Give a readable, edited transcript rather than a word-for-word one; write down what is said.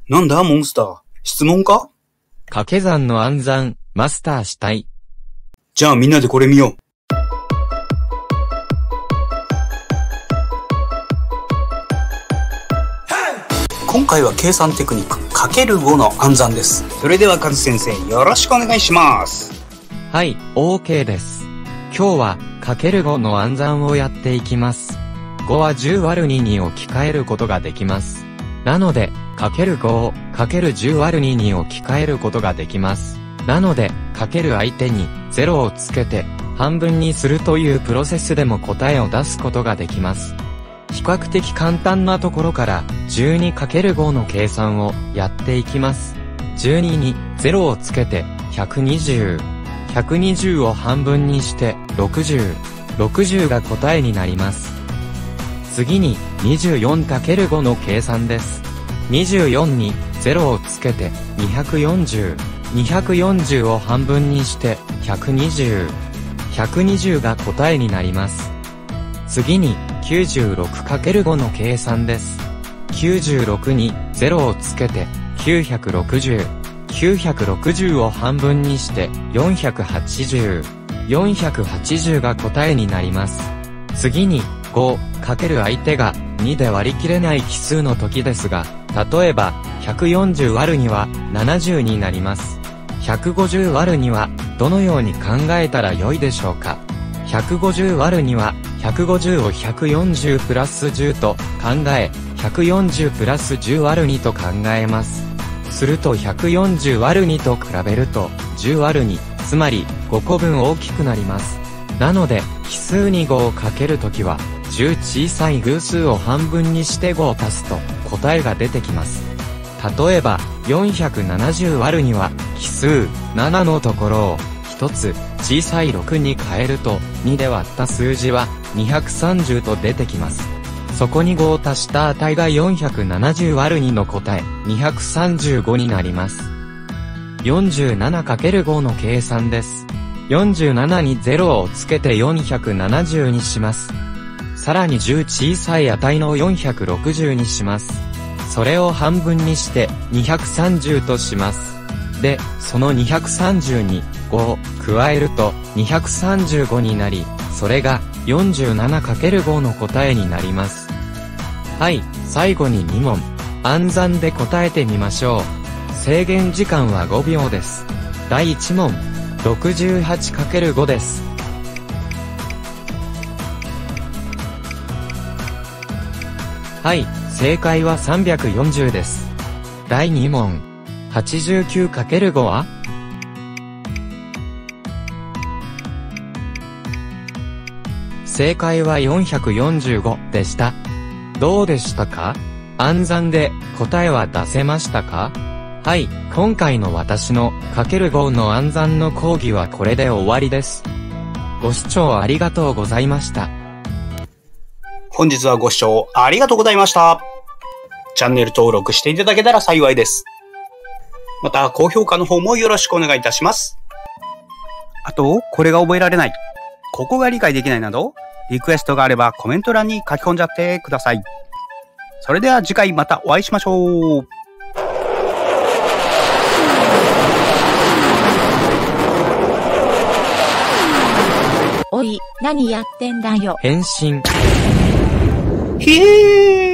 なんだモンスター。質問か？ 掛け算の暗算、マスターしたい。 じゃあみんなでこれ見よう。今回は計算テクニック ×5 の暗算です。それではカズ先生、よろしくお願いします。 はい、OK です。今日は ×5 の暗算をやっていきます。5は10割る2に置き換えることができます。なので、×5 を ×10 割る2に置き換えることができます。なので、かける相手に0をつけて半分にするというプロセスでも答えを出すことができます。比較的簡単なところから 12×5 の計算をやっていきます。12に0をつけて120。120を半分にして60。60が答えになります。次に 24×5 の計算です。24に0をつけて240。240を半分にして120。120が答えになります。次に 96×5 の計算です。96に0をつけて960。960を半分にして480。480が答えになります。次に5かける相手が2で割り切れない奇数の時ですが、例えば140割る2は70になります。150割る2はどのように考えたらよいでしょうか。150割る2は150を140プラス10と考え、140プラス10割る2と考えます。すると140割る2と比べると10割る2、つまり5個分大きくなります。なので、奇数に5をかけるときは、10小さい偶数を半分にして5を足すと答えが出てきます。例えば、470割る2は奇数7のところを1つ小さい6に変えると2で割った数字は230と出てきます。そこに5を足した値が470割る2の答え235になります。47×5 の計算です。47に0をつけて470にします。さらに10小さい値の460にします。それを半分にして230とします。で、その230に5を加えると235になり、それが 47×5 の答えになります。はい、最後に2問。暗算で答えてみましょう。制限時間は5秒です。第1問、68×5 です。はい、正解は340です。第2問、89×5 は？正解は445でした。どうでしたか？暗算で答えは出せましたか？はい、今回の私の ×5 の暗算の講義はこれで終わりです。ご視聴ありがとうございました。 本日はご視聴ありがとうございました。チャンネル登録していただけたら幸いです。また、高評価の方もよろしくお願いいたします。あと、これが覚えられない、ここが理解できないなど、リクエストがあればコメント欄に書き込んじゃってください。それでは次回またお会いしましょう。 おい、何やってんだよ。 返信。 ひえー